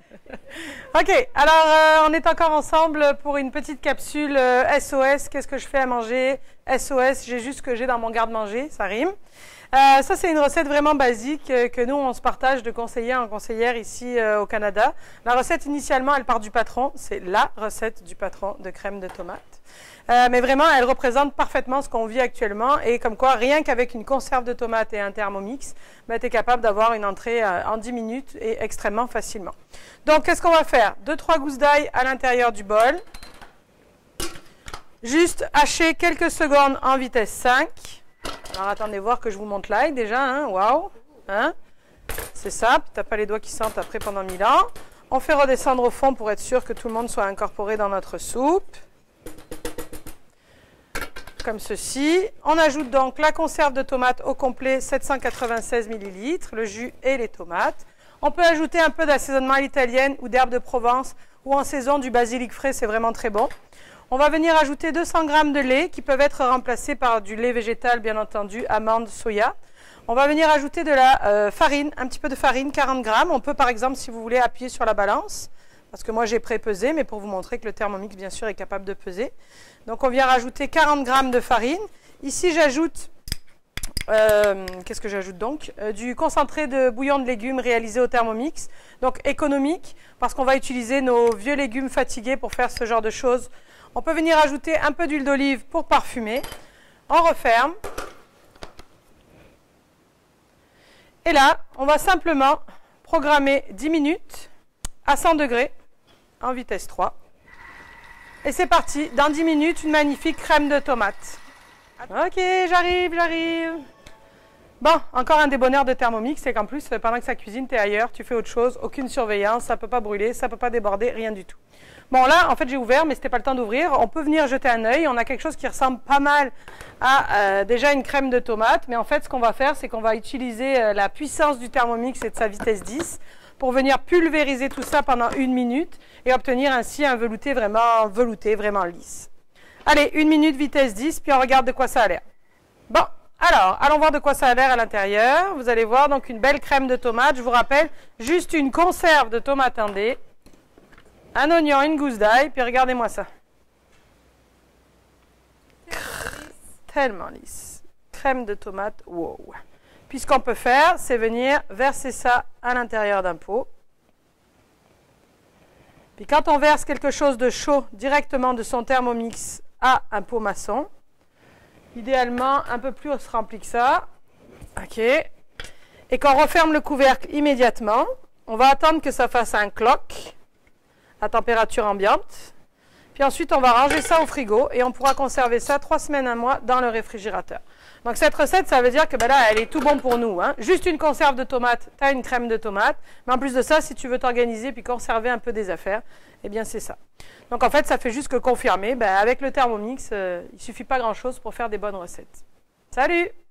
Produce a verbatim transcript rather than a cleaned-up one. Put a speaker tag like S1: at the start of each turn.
S1: Ok, alors euh, on est encore ensemble pour une petite capsule euh, S O S. Qu'est-ce que je fais à manger? S O S, j'ai juste ce que j'ai dans mon garde-manger, ça rime. Euh, ça, c'est une recette vraiment basique euh, que nous, on se partage de conseiller en conseillère ici euh, au Canada. La recette, initialement, elle part du patron. C'est la recette du patron de crème de tomate. Euh, mais vraiment, elle représente parfaitement ce qu'on vit actuellement. Et comme quoi, rien qu'avec une conserve de tomates et un Thermomix, ben, tu es capable d'avoir une entrée euh, en dix minutes et extrêmement facilement. Donc, qu'est-ce qu'on va faire? deux trois gousses d'ail à l'intérieur du bol. Juste hacher quelques secondes en vitesse cinq. Alors, attendez voir que je vous montre l'ail déjà. Hein, waouh! Hein, c'est ça. Puis, tu n'as pas les doigts qui sentent après pendant mille ans. On fait redescendre au fond pour être sûr que tout le monde soit incorporé dans notre soupe. Comme ceci. On ajoute donc la conserve de tomates au complet, sept cent quatre-vingt-seize millilitres, le jus et les tomates. On peut ajouter un peu d'assaisonnement à l'italienne ou d'herbe de Provence ou en saison du basilic frais, c'est vraiment très bon. On va venir ajouter deux cents grammes de lait qui peuvent être remplacés par du lait végétal, bien entendu, amandes, soya. On va venir ajouter de la euh, farine, un petit peu de farine, quarante grammes. On peut par exemple, si vous voulez, appuyer sur la balance, parce que moi j'ai pré-pesé, mais pour vous montrer que le Thermomix, bien sûr, est capable de peser. Donc on vient rajouter quarante grammes de farine. Ici, j'ajoute, euh, qu'est-ce que j'ajoute donc euh, du concentré de bouillon de légumes réalisé au Thermomix, donc économique, parce qu'on va utiliser nos vieux légumes fatigués pour faire ce genre de choses. On peut venir ajouter un peu d'huile d'olive pour parfumer. On referme. Et là, on va simplement programmer dix minutes à cent degrés en vitesse trois. Et c'est parti. Dans dix minutes, une magnifique crème de tomate. Ok, j'arrive, j'arrive. Bon, encore un des bonheurs de Thermomix, c'est qu'en plus, pendant que ça cuisine, tu es ailleurs, tu fais autre chose, aucune surveillance, ça ne peut pas brûler, ça ne peut pas déborder, rien du tout. Bon, là, en fait, j'ai ouvert, mais ce n'était pas le temps d'ouvrir. On peut venir jeter un œil. On a quelque chose qui ressemble pas mal à euh, déjà une crème de tomate. Mais en fait, ce qu'on va faire, c'est qu'on va utiliser euh, la puissance du Thermomix et de sa vitesse dix pour venir pulvériser tout ça pendant une minute et obtenir ainsi un velouté vraiment velouté, vraiment lisse. Allez, une minute, vitesse dix, puis on regarde de quoi ça a l'air. Bon, alors, allons voir de quoi ça a l'air à l'intérieur. Vous allez voir, donc, une belle crème de tomate. Je vous rappelle, juste une conserve de tomate indé. Un oignon, une gousse d'ail, puis regardez-moi ça. Tellement lisse. Crème de tomate, wow. Puis ce qu'on peut faire, c'est venir verser ça à l'intérieur d'un pot. Puis quand on verse quelque chose de chaud directement de son Thermomix à un pot maçon, idéalement un peu plus rempli que ça, ok, et qu'on referme le couvercle immédiatement, on va attendre que ça fasse un cloc à température ambiante. Puis ensuite, on va ranger ça au frigo et on pourra conserver ça trois semaines, un mois dans le réfrigérateur. Donc cette recette, ça veut dire que ben là, elle est tout bon pour nous. Hein. Juste une conserve de tomates, tu as une crème de tomate. Mais en plus de ça, si tu veux t'organiser puis conserver un peu des affaires, eh bien c'est ça. Donc en fait, ça fait juste que confirmer. Ben, avec le Thermomix, euh, il ne suffit pas grand-chose pour faire des bonnes recettes. Salut!